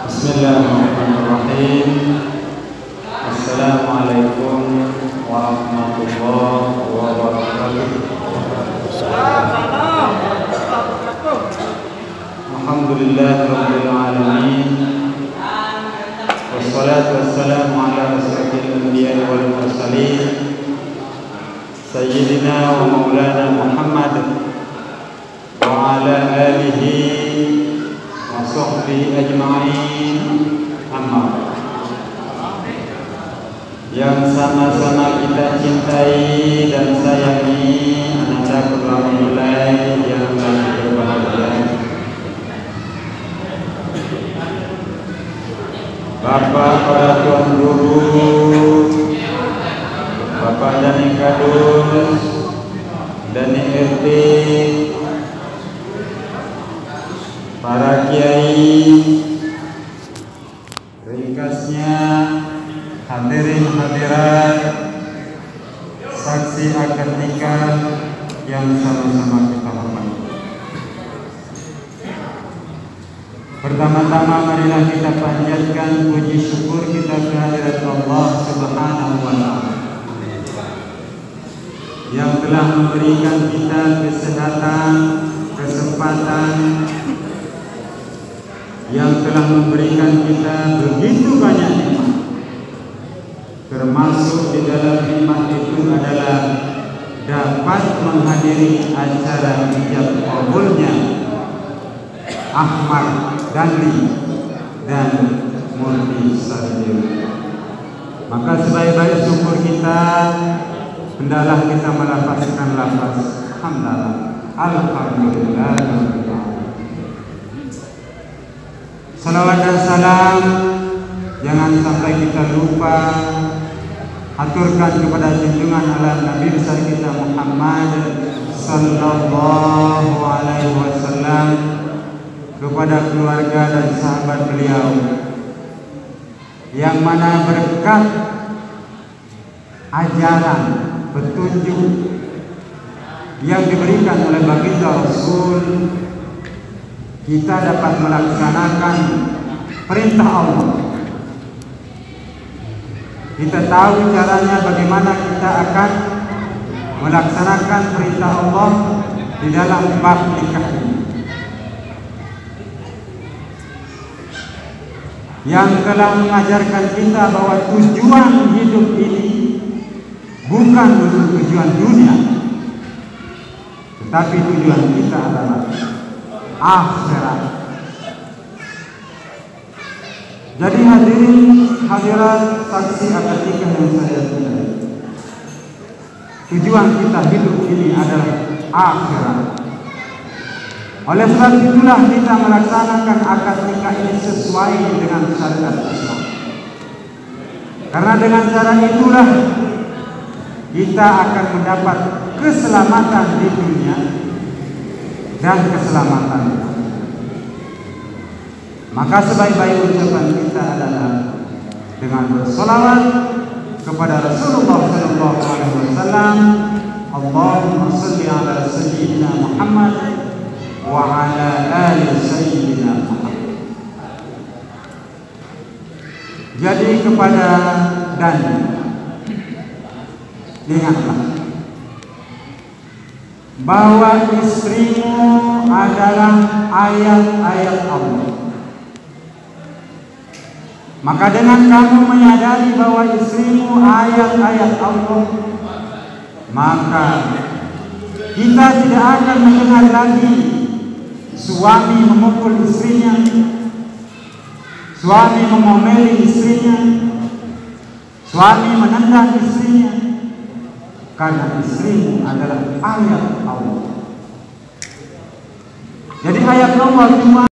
Bismillahirrahmanirrahim. Assalamualaikum warahmatullahi wabarakatuh. Alhamdulillahirabbil alamin. Wassalatu wassalamu ala asyrafil anbiya'i wal mursalin sayyidina wa maulana Muhammad wa ala alihi wa sahbihi ajma'in. Amma yang sama-sama kita cintai dan sayangi, ananda kedua mempelai yang lagi berbahagia, Bapak para tuan guru, Bapak Dani Kadus, Dani RT, para kiai, ringkasnya hadirin hadirat, saksi akad nikah yang sama-sama kita hormati. Pertama-tama marilah kita panjatkan puji syukur kita kehadirat Allah Subhanahu wa Ta'ala yang telah memberikan kita kesehatan, kesempatan, yang telah memberikan kita begitu banyak nikmat. Termasuk di dalam nikmat itu adalah dapat menghadiri acara ijab qabulnya Ahmad Dandi dan Murti Sarjil. Maka sebaik-baik syukur kita hendaklah kita melafazkan lafaz hamdalah, alhamdulillah. Salawat dan salam jangan sampai kita lupa aturkan kepada junjungan ala Nabi besar kita Muhammad sallallahu alaihi wasallam, kepada keluarga dan sahabat beliau, yang mana berkat ajaran petunjuk yang diberikan oleh baginda Rasul, kita dapat melaksanakan perintah Allah. Kita tahu caranya bagaimana kita akan melaksanakan perintah Allah di dalam bab nikah ini, yang telah mengajarkan kita bahwa tujuan hidup ini bukan untuk tujuan dunia, tetapi tujuan kita adalah akhirat. Jadi hadirin hadirat saksi akad nikah yang saya cintai, tujuan kita hidup ini adalah akhirat. Oleh sebab itulah kita melaksanakan akad nikah ini sesuai dengan syariat Islam. Karena dengan cara itulah kita akan mendapat keselamatan di dunia dan keselamatan di akhirat. Maka sebaik-baik ucapan kita adalah dengan bersolawat kepada Rasulullah sallallahu alaihi wasallam. Allahumma shalli ala sayyidina Muhammad wa ala ali sayyidina Muhammad. Jadi kepada Dani, ingatlah bahwa istrimu adalah ayat-ayat Allah. Maka dengan kamu menyadari bahwa istrimu ayat-ayat Allah, maka kita tidak akan mendengar lagi suami memukul istrinya, suami memomeli istrinya, suami menendang istrinya, karena istrimu adalah ayat Allah. Jadi ayat Allah cuma